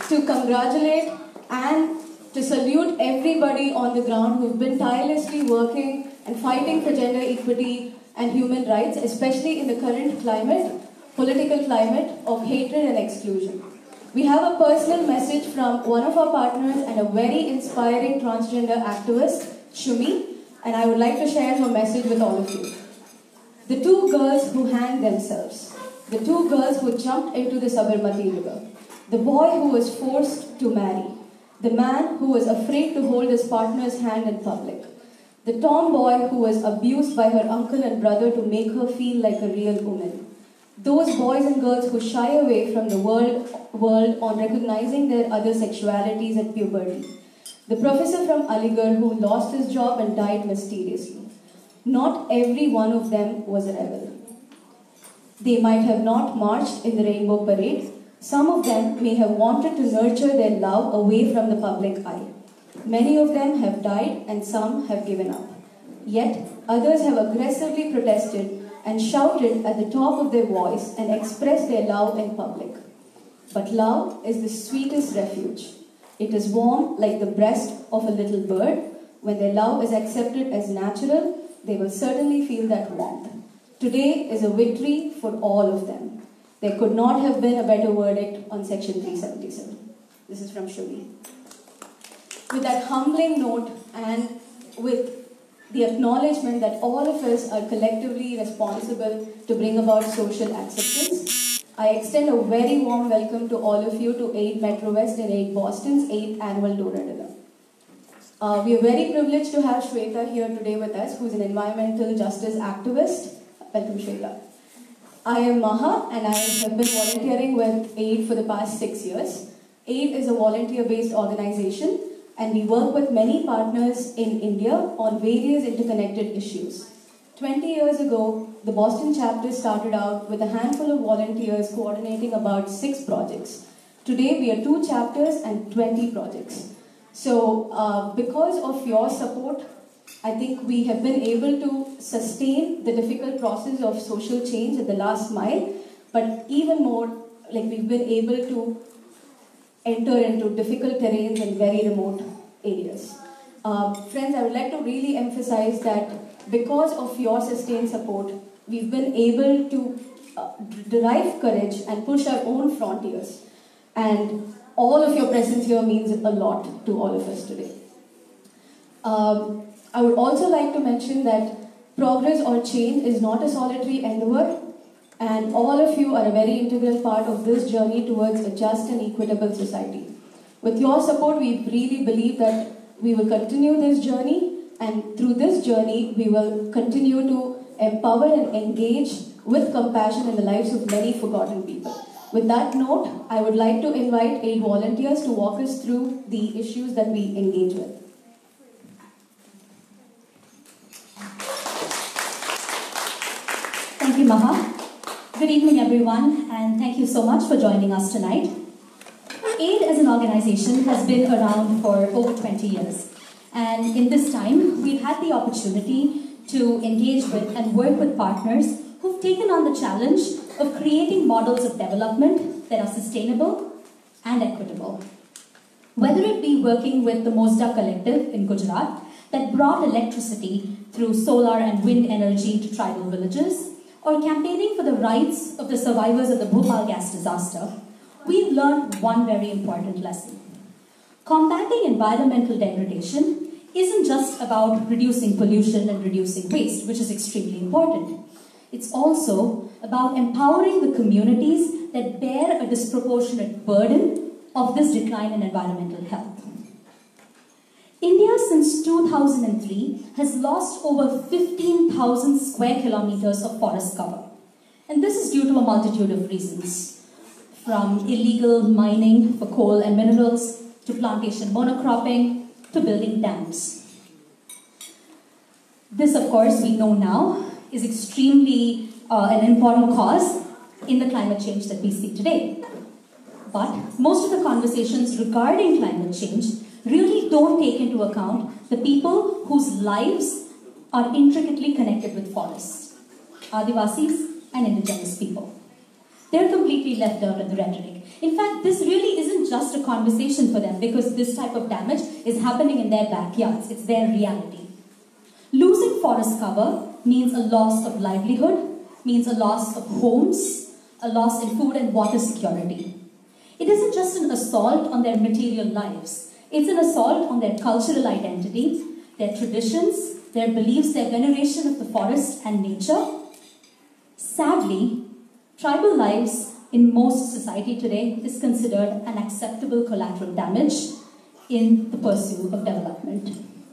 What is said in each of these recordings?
to congratulate and to salute everybody on the ground who've been tirelessly working and fighting for gender equity and human rights, especially in the current climate, political climate of hatred and exclusion. We have a personal message from one of our partners and a very inspiring transgender activist, Shumi, and I would like to share her message with all of you. The two girls who hanged themselves, the two girls who jumped into the Sabarmati river, the boy who was forced to marry, the man who was afraid to hold his partner's hand in public, the tomboy who was abused by her uncle and brother to make her feel like a real woman, those boys and girls who shy away from the world on recognizing their other sexualities at puberty, the professor from Aligarh who lost his job and died mysteriously. Not every one of them was a rebel. They might have not marched in the Rainbow Parade. Some of them may have wanted to nurture their love away from the public eye. Many of them have died and some have given up. Yet, others have aggressively protested and shouted at the top of their voice and expressed their love in public. But love is the sweetest refuge. It is warm like the breast of a little bird. When their love is accepted as natural, they will certainly feel that warmth. Today is a victory for all of them. There could not have been a better verdict on Section 377. This is from Shumi. With that humbling note and with the acknowledgement that all of us are collectively responsible to bring about social acceptance, I extend a very warm welcome to all of you to AID Metro West and AID Boston's 8th annual Donor Dinner. We are very privileged to have Shweta here today with us, who's an environmental justice activist. Welcome, Shweta. I am Maha, and I have been volunteering with AID for the past 6 years. AID is a volunteer-based organization, and we work with many partners in India on various interconnected issues. 20 years ago, the Boston chapter started out with a handful of volunteers coordinating about 6 projects. Today, we are 2 chapters and 20 projects. So, because of your support, I think we have been able to sustain the difficult process of social change at the last mile, but even more, like we've been able to enter into difficult terrains and very remote areas. Friends, I would like to really emphasize that because of your sustained support, we've been able to derive courage and push our own frontiers. And all of your presence here means a lot to all of us today. I would also like to mention that progress or change is not a solitary endeavor, and all of you are a very integral part of this journey towards a just and equitable society. With your support, we really believe that we will continue this journey, and through this journey, we will continue to empower and engage with compassion in the lives of many forgotten people. With that note, I would like to invite 8 volunteers to walk us through the issues that we engage with. Thank you, Maha. Good evening, everyone, and thank you so much for joining us tonight. AID as an organization has been around for over 20 years. And in this time, we've had the opportunity to engage with and work with partners who've taken on the challenge of creating models of development that are sustainable and equitable. Whether it be working with the Mosda Collective in Gujarat that brought electricity through solar and wind energy to tribal villages, or campaigning for the rights of the survivors of the Bhopal gas disaster, we've learned one very important lesson. Combating environmental degradation isn't just about reducing pollution and reducing waste, which is extremely important. It's also about empowering the communities that bear a disproportionate burden of this decline in environmental health. India, since 2003, has lost over 15,000 square kilometers of forest cover. And this is due to a multitude of reasons, from illegal mining for coal and minerals, to plantation monocropping, to building dams. This, of course, we know now, is extremely an important cause in the climate change that we see today. But most of the conversations regarding climate change really don't take into account the people whose lives are intricately connected with forests, Adivasis and indigenous people. They're completely left out of the rhetoric. In fact, this really isn't just a conversation for them because this type of damage is happening in their backyards. It's their reality. Losing forest cover means a loss of livelihood, means a loss of homes, a loss in food and water security. It isn't just an assault on their material lives. It's an assault on their cultural identity, their traditions, their beliefs, their veneration of the forest and nature. Sadly, tribal lives in most society today is considered an acceptable collateral damage in the pursuit of development.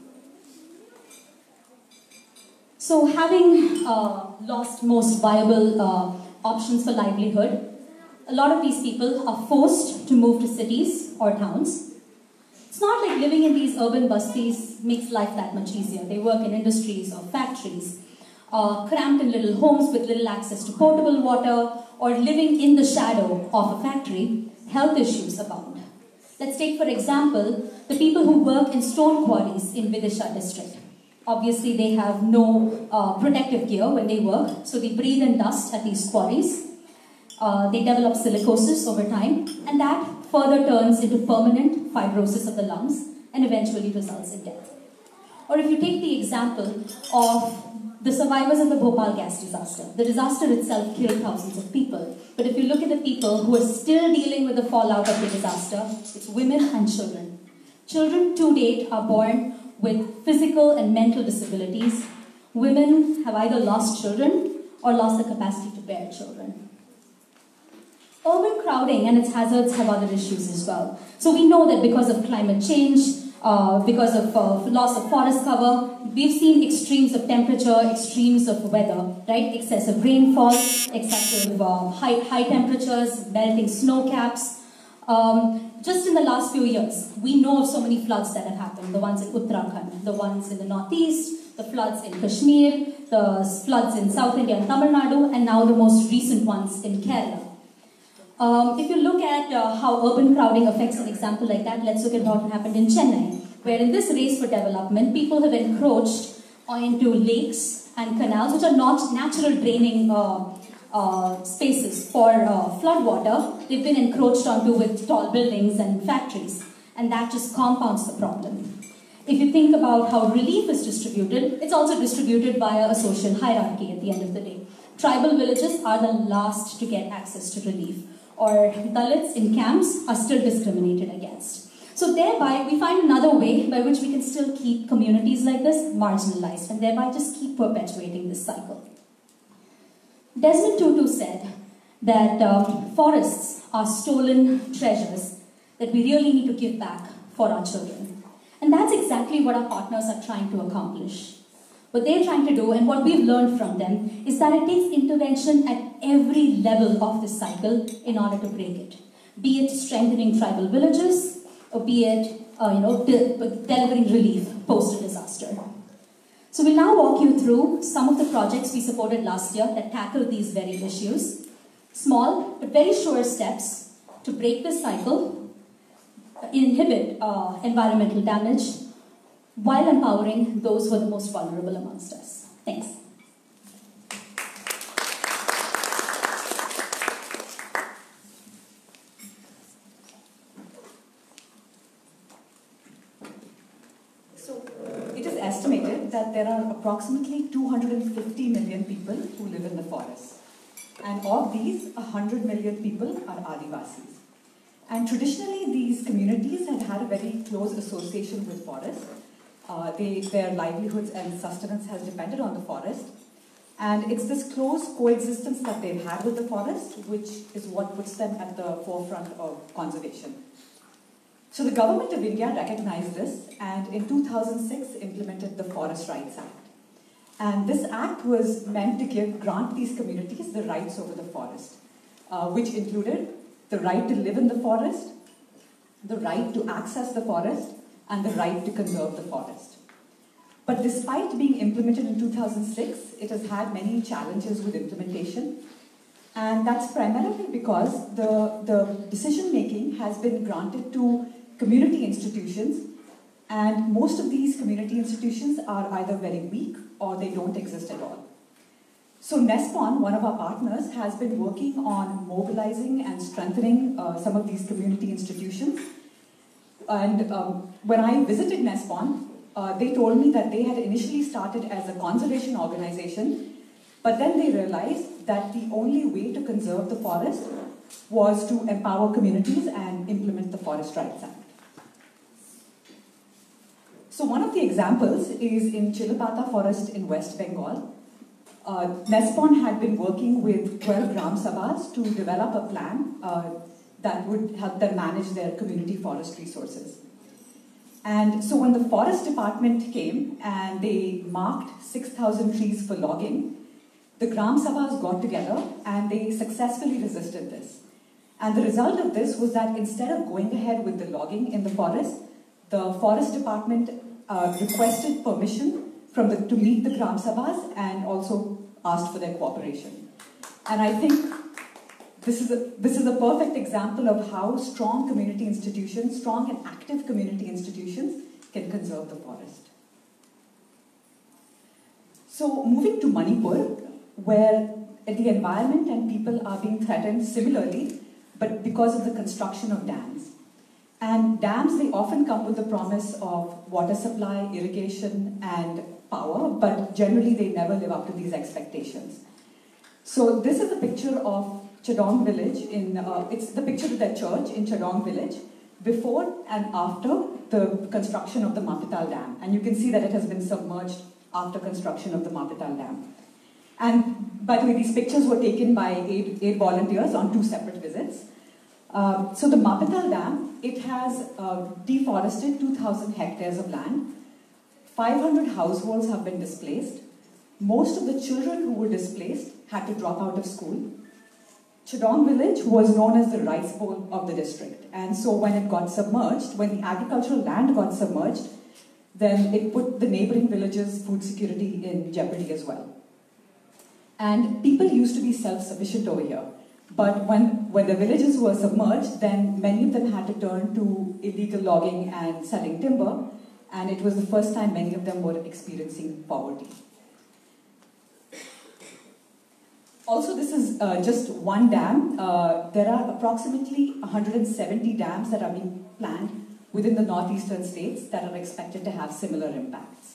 So having lost most viable options for livelihood, a lot of these people are forced to move to cities or towns. It's not like living in these urban bastis makes life that much easier. They work in industries or factories, cramped in little homes with little access to potable water, or living in the shadow of a factory. Health issues abound. Let's take, for example, the people who work in stone quarries in Vidisha district. Obviously, they have no protective gear when they work, so they breathe in dust at these quarries. They develop silicosis over time, and that further turns into permanent fibrosis of the lungs and eventually results in death. Or if you take the example of the survivors of the Bhopal gas disaster, the disaster itself killed thousands of people. But if you look at the people who are still dealing with the fallout of the disaster, it's women and children. Children to date are born with physical and mental disabilities. Women have either lost children or lost the capacity to bear children. Urban crowding and its hazards have other issues as well. So we know that because of climate change, because of loss of forest cover, we've seen extremes of temperature, extremes of weather, right? Excessive rainfall, excessive high temperatures, melting snow caps. Just in the last few years, we know of so many floods that have happened. The ones in Uttarakhand, the ones in the northeast, the floods in Kashmir, the floods in South India and Tamil Nadu, and now the most recent ones in Kerala. If you look at how urban crowding affects an example like that, let's look at what happened in Chennai, where in this race for development, people have encroached into lakes and canals, which are not natural draining spaces for flood water. They've been encroached onto with tall buildings and factories, and that just compounds the problem. If you think about how relief is distributed, it's also distributed via a social hierarchy at the end of the day. Tribal villages are the last to get access to relief, or Dalits in camps are still discriminated against. So thereby, we find another way by which we can still keep communities like this marginalized, and thereby just keep perpetuating this cycle. Desmond Tutu said that forests are stolen treasures that we really need to give back for our children. And that's exactly what our partners are trying to accomplish. What they're trying to do, and what we've learned from them, is that it takes intervention at every level of this cycle in order to break it. Be it strengthening tribal villages, or be it delivering relief post a disaster. So we'll now walk you through some of the projects we supported last year that tackle these very issues. Small but very sure steps to break this cycle, inhibit environmental damage, while empowering those who are the most vulnerable amongst us. Thanks. So, it is estimated that there are approximately 250 million people who live in the forest. And of these, 100 million people are Adivasis. And traditionally, these communities have had a very close association with forests. Their livelihoods and sustenance has depended on the forest. And it's this close coexistence that they've had with the forest, which is what puts them at the forefront of conservation. So the Government of India recognized this, and in 2006 implemented the Forest Rights Act. And this act was meant to grant these communities the rights over the forest, which included the right to live in the forest, the right to access the forest, and the right to conserve the forest. But despite being implemented in 2006, it has had many challenges with implementation. And that's primarily because the decision-making has been granted to community institutions, and most of these community institutions are either very weak or they don't exist at all. So Nespon, one of our partners, has been working on mobilizing and strengthening some of these community institutions. And when I visited Nespon, they told me that they had initially started as a conservation organization, but then they realized that the only way to conserve the forest was to empower communities and implement the Forest Rights Act. So one of the examples is in Chilapata Forest in West Bengal. Nespon had been working with 12 Gram Sabhas to develop a plan that would help them manage their community forest resources. And so when the forest department came and they marked 6,000 trees for logging, the Gram Sabhas got together and they successfully resisted this. And the result of this was that instead of going ahead with the logging in the forest department requested permission to meet the Gram Sabhas and also asked for their cooperation. And I think this is a perfect example of how strong community institutions, strong and active community institutions, can conserve the forest. So moving to Manipur, where the environment and people are being threatened similarly, but because of the construction of dams. And dams, they often come with the promise of water supply, irrigation, and power, but generally they never live up to these expectations. So this is a picture of Chadong village, it's the picture of their church in Chadong village, before and after the construction of the Mapital Dam. And you can see that it has been submerged after construction of the Mapital Dam. And by the way, these pictures were taken by eight volunteers on 2 separate visits. So the Mapital Dam, it has deforested 2,000 hectares of land. 500 households have been displaced. Most of the children who were displaced had to drop out of school. Chadong village was known as the rice bowl of the district. And so when it got submerged, when the agricultural land got submerged, then it put the neighboring villages' food security in jeopardy as well. And people used to be self-sufficient over here. But when the villages were submerged, then many of them had to turn to illegal logging and selling timber. And it was the first time many of them were experiencing poverty. Also, this is just one dam. There are approximately 170 dams that are being planned within the northeastern states that are expected to have similar impacts.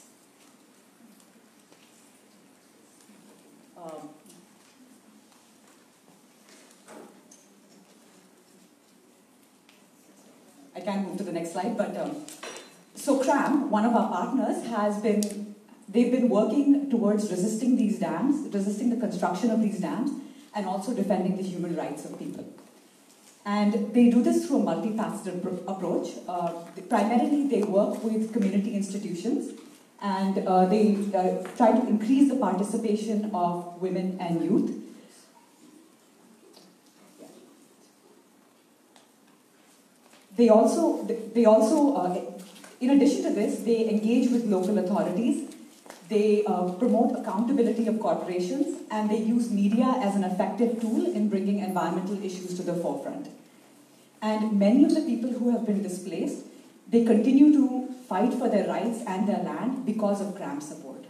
I can move to the next slide, but so CRAM, one of our partners, they've been working towards resisting these dams, resisting the construction of these dams, and also defending the human rights of people. And they do this through a multifaceted approach. Primarily, they work with community institutions, and they try to increase the participation of women and youth. They also, in addition to this, they engage with local authorities. They promote accountability of corporations, and they use media as an effective tool in bringing environmental issues to the forefront. And many of the people who have been displaced, they continue to fight for their rights and their land because of CRAM support.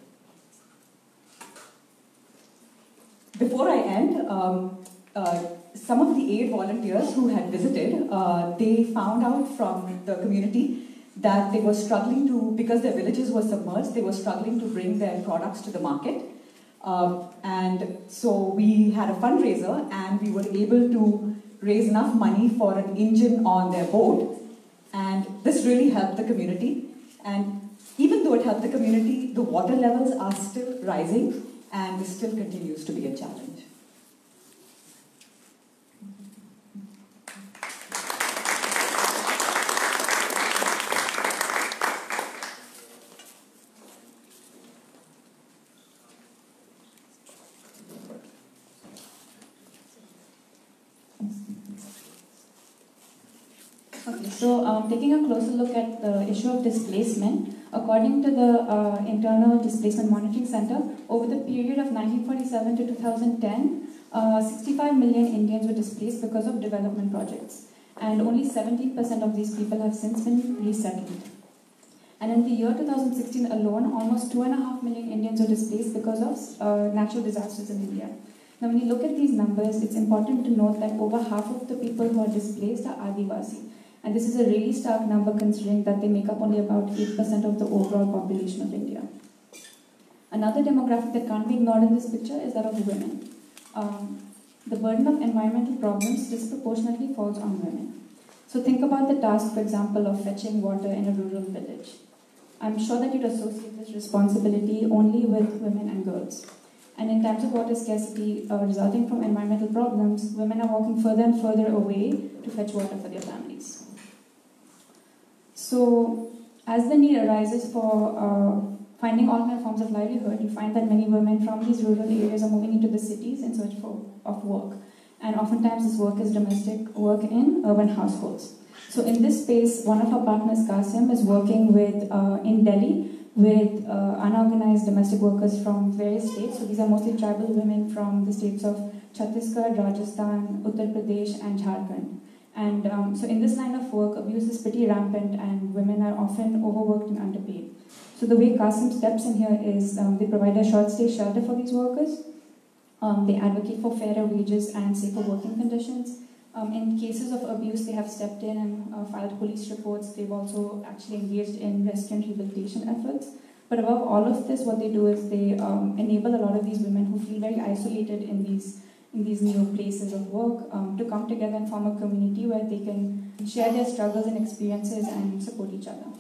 Before I end, some of the 8 volunteers who had visited, they found out from the community that they were struggling to, because their villages were submerged, they were struggling to bring their products to the market. And so we had a fundraiser, and we were able to raise enough money for an engine on their boat. And this really helped the community. And even though it helped the community, the water levels are still rising, and this still continues to be a challenge. Okay, so taking a closer look at the issue of displacement, according to the Internal Displacement Monitoring Center, over the period of 1947 to 2010, 65 million Indians were displaced because of development projects, and only 17% of these people have since been resettled. And in the year 2016 alone, almost 2.5 million Indians were displaced because of natural disasters in India. Now, when you look at these numbers, it's important to note that over half of the people who are displaced are Adivasi. And this is a really stark number considering that they make up only about 8% of the overall population of India. Another demographic that can't be ignored in this picture is that of women. The burden of environmental problems disproportionately falls on women. So think about the task, for example, of fetching water in a rural village. I'm sure that you'd associate this responsibility only with women and girls. And in times of water scarcity resulting from environmental problems, women are walking further and further away to fetch water for their families. So, as the need arises for finding alternate forms of livelihood, you find that many women from these rural areas are moving into the cities in search of work. And oftentimes this work is domestic work in urban households. So in this space, one of our partners, Qasim, is working in Delhi with unorganized domestic workers from various states. So these are mostly tribal women from the states of Chhattisgarh, Rajasthan, Uttar Pradesh, and Jharkhand. And so in this line of work, abuse is pretty rampant and women are often overworked and underpaid. So the way Qasim steps in here is they provide a short stay shelter for these workers. They advocate for fairer wages and safer working conditions. In cases of abuse, they have stepped in and filed police reports. They've also actually engaged in rescue and rehabilitation efforts. But above all of this, what they do is they enable a lot of these women who feel very isolated in these new places of work to come together and form a community where they can share their struggles and experiences and support each other.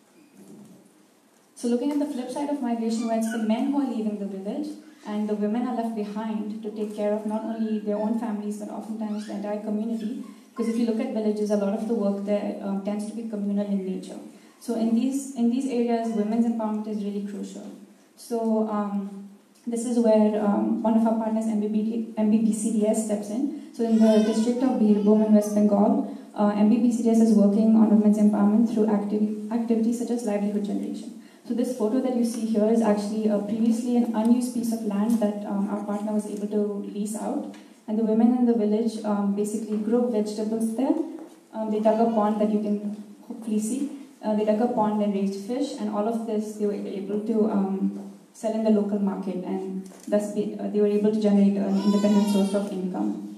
So looking at the flip side of migration, where it's the men who are leaving the village and the women are left behind to take care of not only their own families but oftentimes the entire community. Because if you look at villages, a lot of the work there tends to be communal in nature. So in these areas, women's empowerment is really crucial. So this is where one of our partners, MBBCDS, steps in. So in the district of Birbhum in West Bengal, MBBCDS is working on women's empowerment through activities such as livelihood generation. So this photo that you see here is actually previously an unused piece of land that our partner was able to lease out. And the women in the village basically grow vegetables there. They dug a pond that you can hopefully see. They dug a pond and raised fish, and all of this they were able to sell in the local market, and thus they were able to generate an independent source of income.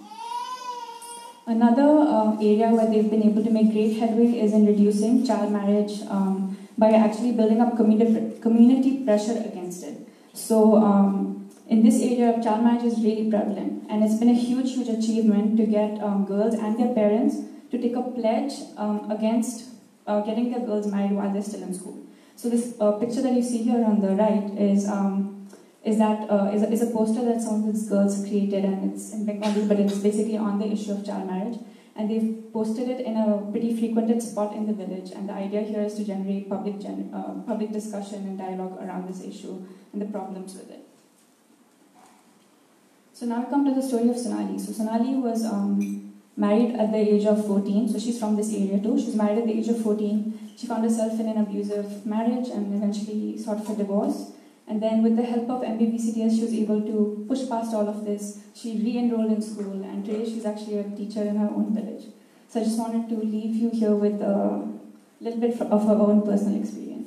Another area where they've been able to make great headway is in reducing child marriage by actually building up community pressure against it. So in this area, child marriage is really prevalent, and it's been a huge achievement to get girls and their parents to take a pledge against getting their girls married while they're still in school. So this picture that you see here on the right is a poster that some of these girls created, and it's in Bengali, but it's basically on the issue of child marriage. And they've posted it in a pretty frequented spot in the village. And the idea here is to generate public discussion and dialogue around this issue and the problems with it. So now we come to the story of Sonali. So Sonali was married at the age of 14. So she's from this area too. She was married at the age of 14. She found herself in an abusive marriage and eventually sought for divorce. And then with the help of MBBCDS, she was able to push past all of this. She re-enrolled in school, and today she's actually a teacher in her own village. So I just wanted to leave you here with a little bit of her own personal experience.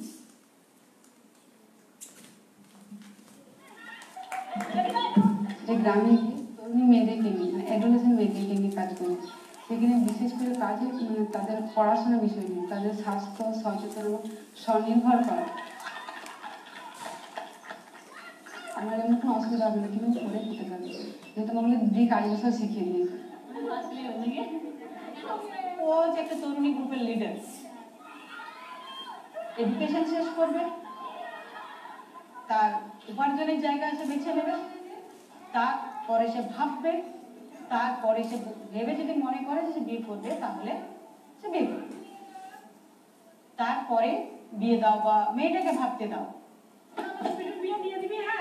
গ্রামে তরুণী মেয়েদেরকে নিয়ে adolescent মেয়েদেরকে নিয়ে কাজ করি, সেখানে বিশেষ করে কাজে তাদের পড়াশোনার বিষয় নিয়ে তাদের স্বাস্থ্য সচেতন এবং স্বনির্ভর করা। আমার এমন কোনো অসুবিধা হবে না, কিন্তু পড়ে খেতে পারবে, যেহেতু আমাকে দিদি কাজ বছর শিখিয়ে দিয়েছে। ও যে একটা তরুণী গ্রুপের লিডার, এডুকেশন শেষ করবে, তার উপার্জনের জায়গা সে বেছে নেবে, তারপরে সে ভাববে, তারপরে সে ভেবে যদি মনে করে যে সে বিয়ে করবে তাহলে সে বিয়ে করবে, তারপরে বিয়ে দাও বা মেয়েটাকে ভাবতে দাও বিয়ে দিয়ে দিবি। হ্যাঁ,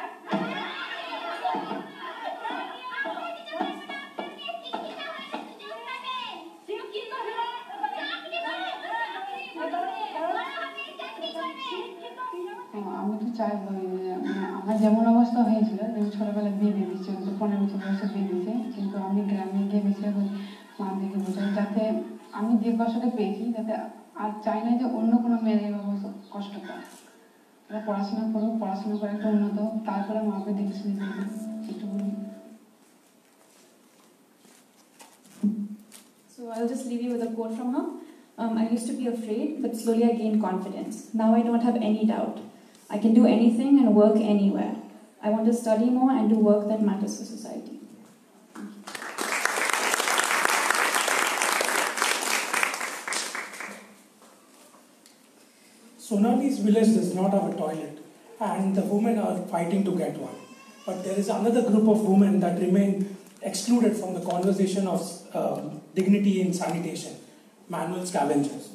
আমি তো চাইবো আমার যেমন অবস্থা হয়েছিল, যেমন ছোটবেলায় বিয়ে দিয়ে দিচ্ছে, 15 বছর বিয়ে দিচ্ছে, কিন্তু আমি গ্রামে গিয়ে বেশিরভাগ মাদেরকে বোঝাই যাতে আমি যে কষ্টটা পেয়েছি যাতে আর চাই না যে অন্য কোনো মেয়ের এইভাবে কষ্ট পায়। ওরা পড়াশোনা করুক, পড়াশোনা করে একটা উন্নত হোক, তারপরে মাকে দেখে শুনে করবে। একটু বলুন। So I'll just leave you with a quote from her. I used to be afraid, but slowly I gained confidence. Now I don't have any doubt. I can do anything and work anywhere. I want to study more and do work that matters for society. Sonali's village does not have a toilet, and the women are fighting to get one. But there is another group of women that remain excluded from the conversation of dignity in sanitation: manual scavengers.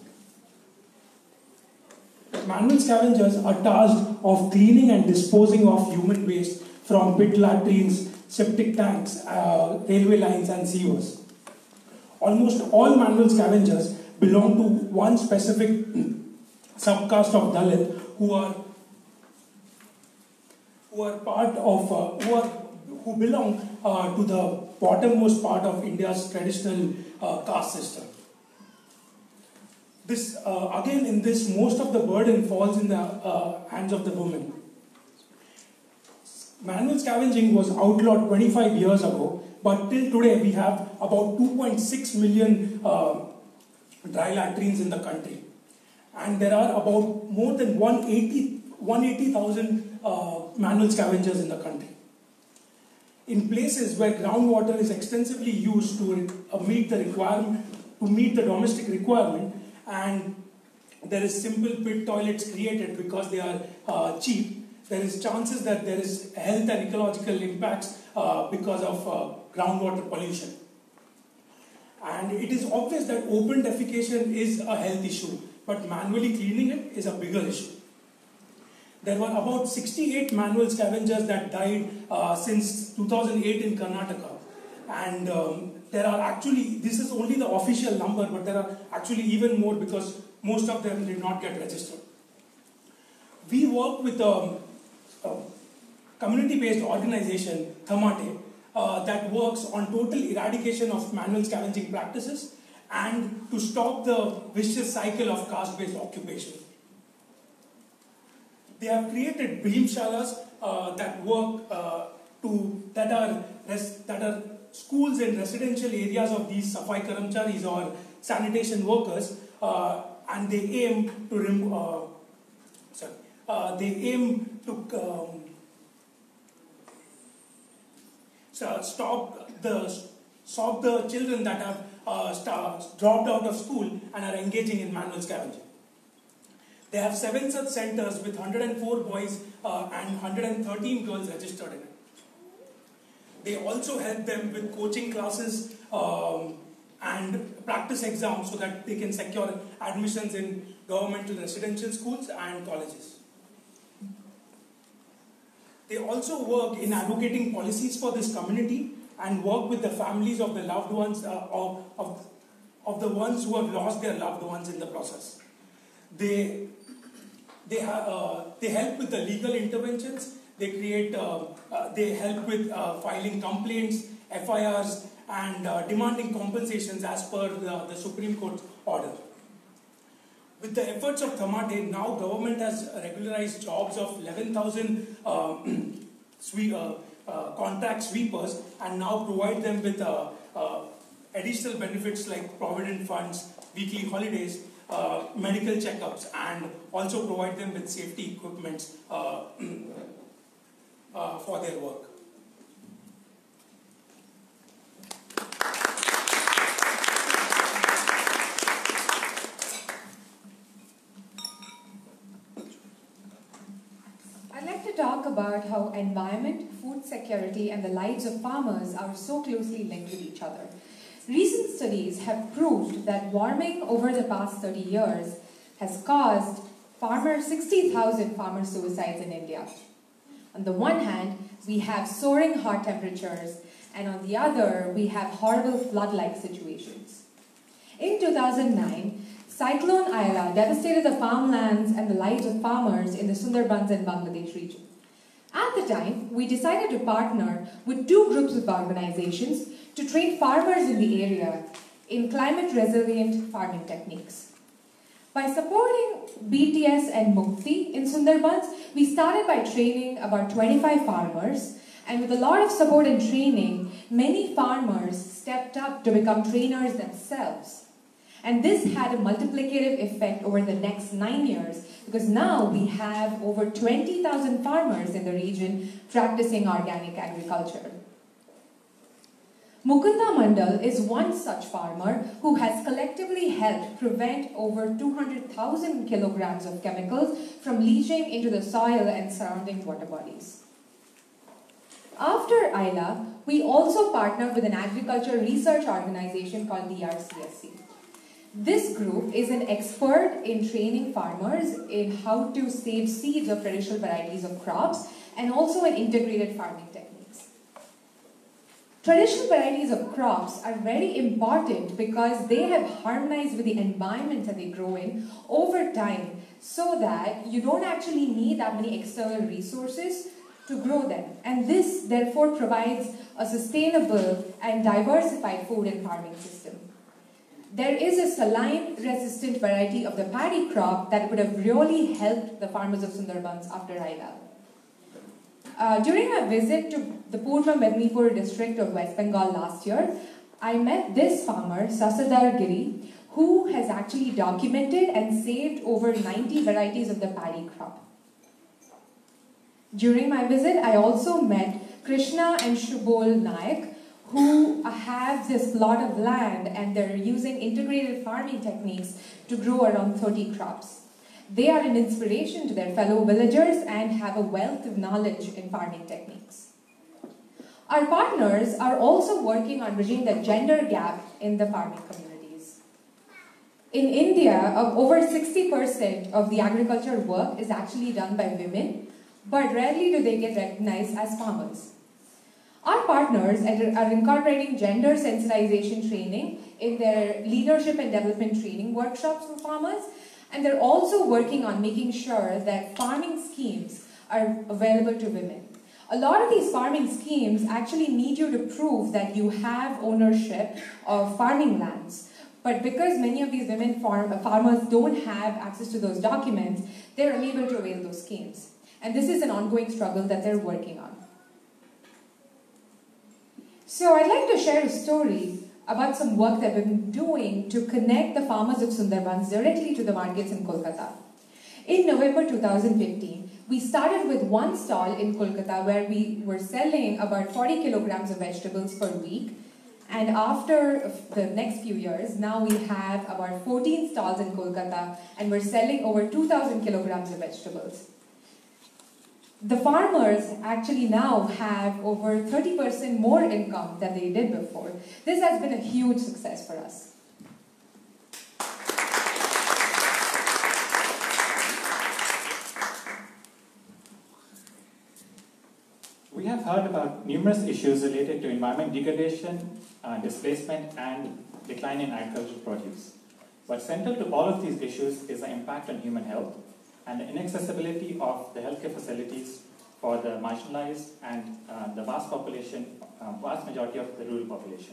Manual scavengers are tasked of cleaning and disposing of human waste from pit latrines, septic tanks, railway lines, and sewers. Almost all manual scavengers belong to one specific subcaste of Dalit who belong to the bottommost part of India's traditional caste system. This again, in this, most of the burden falls in the hands of the women. Manual scavenging was outlawed 25 years ago, but till today we have about 2.6 million dry latrines in the country. And there are about more than 180,000 manual scavengers in the country. In places where groundwater is extensively used to meet the domestic requirement, and there is simple pit toilets created because they are cheap, there is chances that there is health and ecological impacts because of groundwater pollution. And it is obvious that open defecation is a health issue, but manually cleaning it is a bigger issue. There were about 68 manual scavengers that died since 2008 in Karnataka. And there are actually, this is only the official number, but there are actually even more because most of them did not get registered. We work with a community-based organization, Thamate, that works on total eradication of manual scavenging practices and to stop the vicious cycle of caste-based occupation. They have created Bhimshalas that work that are schools in residential areas of these Safai Karamcharis or sanitation workers, and they aim to stop the children that have dropped out of school and are engaging in manual scavenging. They have 7 such centers with 104 boys and 113 girls registered in it. They also help them with coaching classes and practice exams so that they can secure admissions in governmental residential schools and colleges. They also work in advocating policies for this community and work with the families of the loved ones of the ones who have lost their loved ones in the process. They help with the legal interventions. They help with filing complaints, FIRs, and demanding compensations as per the Supreme Court's order. With the efforts of Thamate, now government has regularized jobs of 11,000 contract sweepers and now provide them with additional benefits like provident funds, weekly holidays, medical checkups, and also provide them with safety equipment for their work. I'd like to talk about how environment, food security, and the lives of farmers are so closely linked with each other. Recent studies have proved that warming over the past 30 years has caused 60,000 farmer suicides in India. On the one hand, we have soaring hot temperatures, and on the other, we have horrible flood-like situations. In 2009, Cyclone Aila devastated the farmlands and the lives of farmers in the Sundarbans and Bangladesh region. At the time, we decided to partner with 2 groups of organizations to train farmers in the area in climate-resilient farming techniques. By supporting BTS and Mukti in Sundarbans, we started by training about 25 farmers, and with a lot of support and training, many farmers stepped up to become trainers themselves. And this had a multiplicative effect over the next 9 years, because now we have over 20,000 farmers in the region practicing organic agriculture. Mukunda Mandal is one such farmer who has collectively helped prevent over 200,000 kilograms of chemicals from leaching into the soil and surrounding water bodies. After ILA, we also partnered with an agriculture research organization called DRCSC. This group is an expert in training farmers in how to save seeds of traditional varieties of crops and also in integrated farming techniques. Traditional varieties of crops are very important because they have harmonized with the environment that they grow in over time, so that you don't actually need that many external resources to grow them. And this therefore provides a sustainable and diversified food and farming system. There is a saline-resistant variety of the paddy crop that would have really helped the farmers of Sundarbans after ILA. During my visit to the Purva Mednipur district of West Bengal last year, I met this farmer, Sasadar Giri, who has actually documented and saved over 90 varieties of the paddy crop. During my visit, I also met Krishna and Shubol Naik, who have this plot of land and they're using integrated farming techniques to grow around 30 crops. They are an inspiration to their fellow villagers and have a wealth of knowledge in farming techniques. Our partners are also working on bridging the gender gap in the farming communities. In India, over 60% of the agriculture work is actually done by women, but rarely do they get recognized as farmers. Our partners are incorporating gender sensitization training in their leadership and development training workshops for farmers, and they're also working on making sure that farming schemes are available to women. A lot of these farming schemes actually need you to prove that you have ownership of farming lands. But because many of these women farmers don't have access to those documents, they're unable to avail those schemes. And this is an ongoing struggle that they're working on. So I'd like to share a story about some work that we've been doing to connect the farmers of Sundarbans directly to the markets in Kolkata. In November 2015, we started with one stall in Kolkata where we were selling about 40 kilograms of vegetables per week. And after the next few years, now we have about 14 stalls in Kolkata and we're selling over 2,000 kilograms of vegetables. The farmers actually now have over 30% more income than they did before. This has been a huge success for us. We have heard about numerous issues related to environment degradation, displacement, and decline in agricultural produce. But central to all of these issues is the impact on human health and the inaccessibility of the healthcare facilities for the marginalized and the vast majority of the rural population.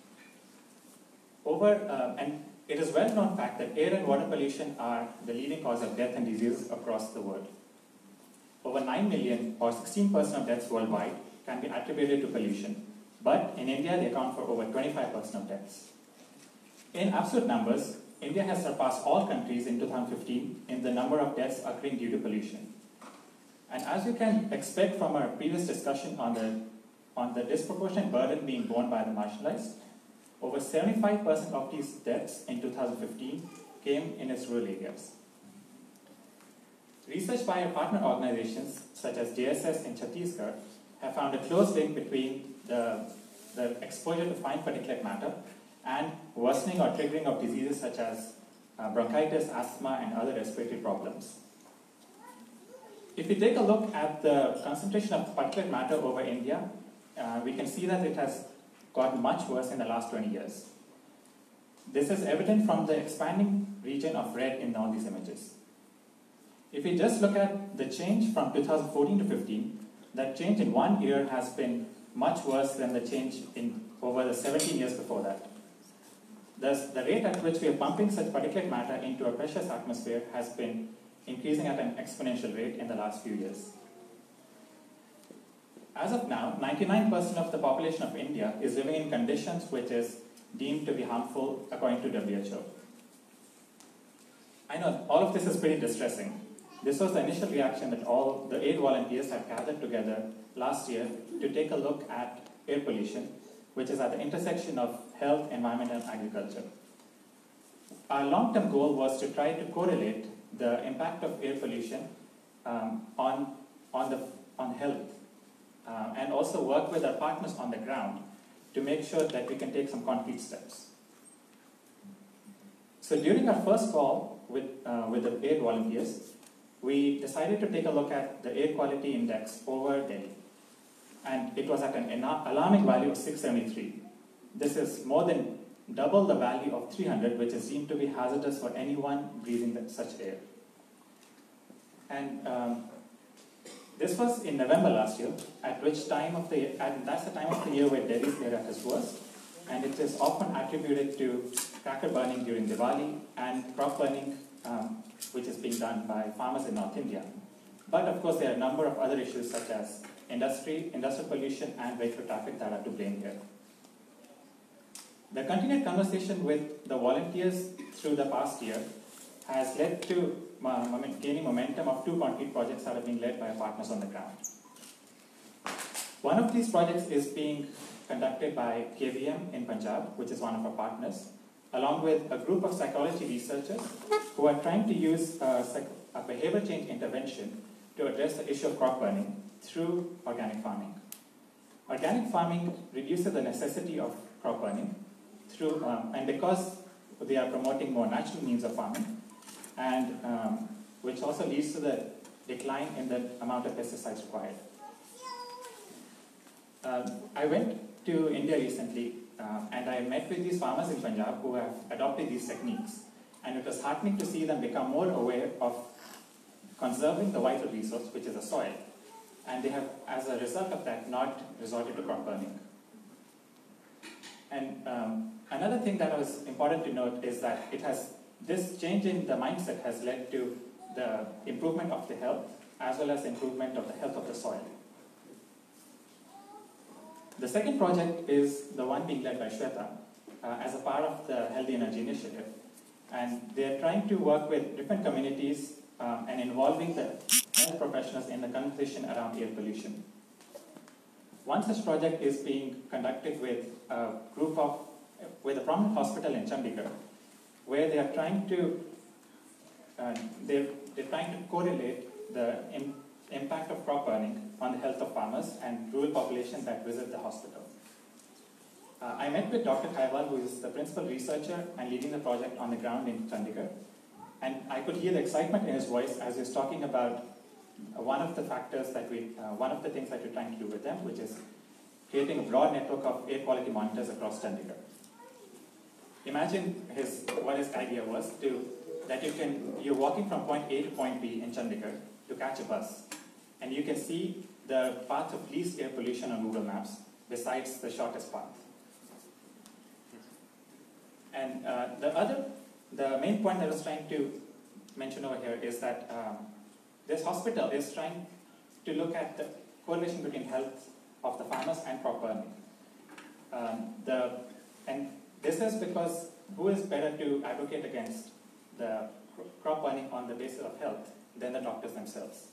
And it is well known fact that air and water pollution are the leading cause of death and disease across the world. Over 9 million, or 16% of deaths worldwide, can be attributed to pollution. But in India, they account for over 25% of deaths. In absolute numbers, India has surpassed all countries in 2015 in the number of deaths occurring due to pollution. And as you can expect from our previous discussion on the disproportionate burden being borne by the marginalized, over 75% of these deaths in 2015 came in its rural areas. Research by our partner organizations, such as JSS in Chhattisgarh, have found a close link between the exposure to fine particulate matter and worsening or triggering of diseases such as bronchitis, asthma, and other respiratory problems. If we take a look at the concentration of particulate matter over India, we can see that it has gotten much worse in the last 20 years. This is evident from the expanding region of red in all these images. If we just look at the change from 2014 to 15, that change in 1 year has been much worse than the change in over the 17 years before that. Thus, the rate at which we are pumping such particulate matter into a precious atmosphere has been increasing at an exponential rate in the last few years. As of now, 99% of the population of India is living in conditions which is deemed to be harmful according to WHO. I know all of this is pretty distressing. This was the initial reaction that all the aid volunteers had gathered together last year to take a look at air pollution, which is at the intersection of health, environment, and agriculture. Our long-term goal was to try to correlate the impact of air pollution on health, and also work with our partners on the ground to make sure that we can take some concrete steps. So during our first call with the aid volunteers, we decided to take a look at the air quality index over Delhi. And it was at an alarming value of 673. This is more than double the value of 300, which is deemed to be hazardous for anyone breathing such air. And this was in November last year, at which time of the year, and that's the time of the year where Delhi's air at its worst, and it is often attributed to cracker burning during Diwali and crop burning, which is being done by farmers in North India. But of course, there are a number of other issues such as industrial pollution, and vehicle traffic that are to blame here. The continued conversation with the volunteers through the past year has led to gaining momentum of 2 concrete projects that are being led by our partners on the ground. One of these projects is being conducted by KVM in Punjab, which is one of our partners, along with a group of psychology researchers who are trying to use a behavior change intervention to address the issue of crop burning through organic farming. Organic farming reduces the necessity of crop burning through, and because they are promoting more natural means of farming, and which also leads to the decline in the amount of pesticides required. I went to India recently, and I met with these farmers in Punjab who have adopted these techniques, and it was heartening to see them become more aware of conserving the vital resource, which is the soil. And they have, as a result of that, not resorted to crop burning. And another thing that was important to note is that this change in the mindset has led to the improvement of the health, as well as improvement of the health of the soil. The second project is the one being led by Shweta as a part of the Healthy Energy Initiative. And they are trying to work with different communities and involving the health professionals in the conversation around air pollution. One such project is being conducted with a prominent hospital in Chandigarh, where they are trying to correlate the impact of crop burning on the health of farmers and rural population that visit the hospital. I met with Dr. Khaiwal, who is the principal researcher and leading the project on the ground in Chandigarh, and I could hear the excitement in his voice as he was talking about one of the things that we're trying to do with them, which is creating a broad network of air quality monitors across Chandigarh. Imagine what his idea was, that you're walking from point A to point B in Chandigarh to catch a bus, and you can see the path of least air pollution on Google Maps besides the shortest path. And the main point that I was trying to mention over here is that this hospital is trying to look at the correlation between health of the farmers and crop burning. And this is because who is better to advocate against the crop burning on the basis of health than the doctors themselves?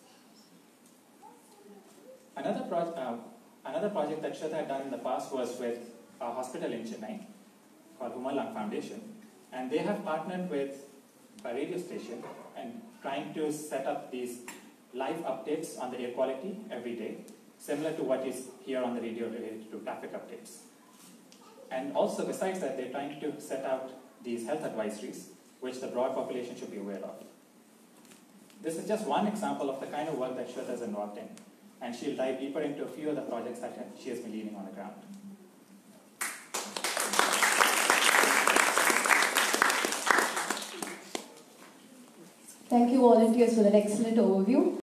Another project that Shweta had done in the past was with a hospital in Chennai called Human Lung Foundation, and they have partnered with a radio station and trying to set up these live updates on the air quality every day, similar to what is here on the radio related to traffic updates. And also, besides that, they're trying to set out these health advisories, which the broad population should be aware of. This is just one example of the kind of work that Shweta is involved in, and she'll dive deeper into a few of the projects that she has been leading on the ground. Thank you, volunteers, for that excellent overview.